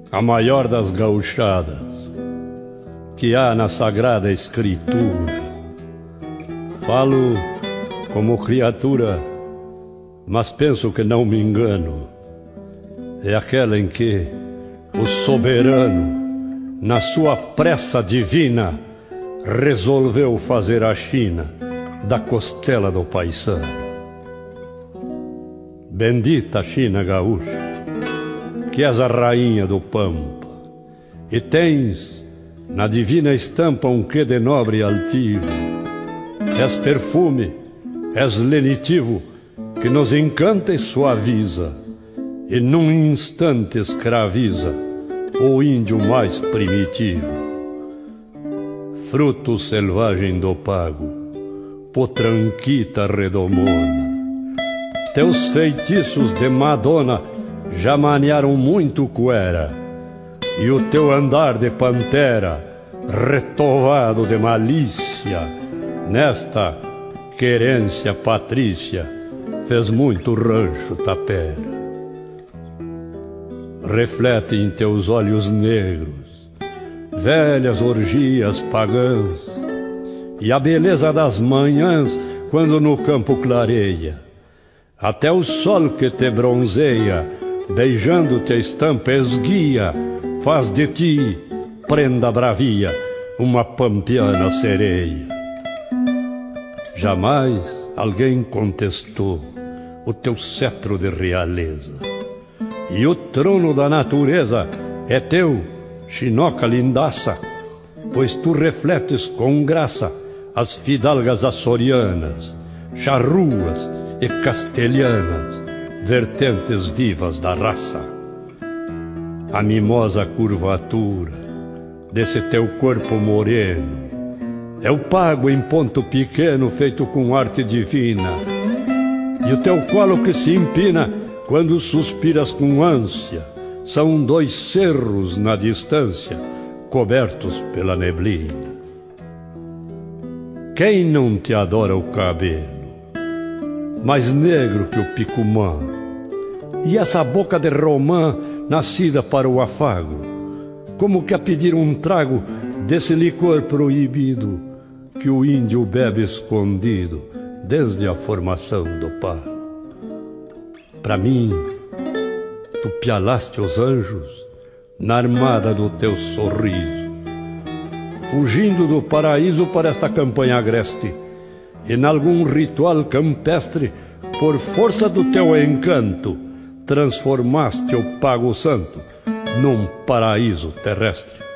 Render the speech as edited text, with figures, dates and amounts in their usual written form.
a maior das gauchadas que há na Sagrada Escritura. Falo como criatura, mas penso que não me engano. É aquela em que o soberano, na sua pressa divina, resolveu fazer a China da costela do paisano. Bendita China gaúcha, que és a rainha do Pampa, e tens na divina estampa um quê de nobre e altivo. És perfume, és lenitivo, que nos encanta e suaviza, e num instante escraviza o índio mais primitivo. Fruto selvagem do pago, potranquita redomona, teus feitiços de Madonna já maniaram muito cuera, e o teu andar de pantera, retovado de malícia, nesta querência patrícia, fez muito rancho tapera. Reflete em teus olhos negros velhas orgias pagãs, e a beleza das manhãs quando no campo clareia, até o sol que te bronzeia, beijando-te a estampa esguia, faz de ti, prenda bravia, uma pampiana sereia. Jamais alguém contestou o teu cetro de realeza, e o trono da natureza é teu, chinoca lindaça, pois tu refletes com graça as fidalgas açorianas, charruas e castelhanas, vertentes vivas da raça. A mimosa curvatura desse teu corpo moreno é o pago em ponto pequeno feito com arte divina, e o teu colo que se empina quando suspiras com ânsia são dois cerros na distância cobertos pela neblina. Quem não te adora o cabelo, mais negro que o picumã, e essa boca de romã nascida para o afago, como que a pedir um trago desse licor proibido que o índio bebe escondido desde a formação do pago. Pra mim, tu pialaste os anjos na armada do teu sorriso, fugindo do paraíso para esta campanha agreste, e nalgum ritual campestre, por força do teu encanto, transformaste o pago santo num paraíso terrestre.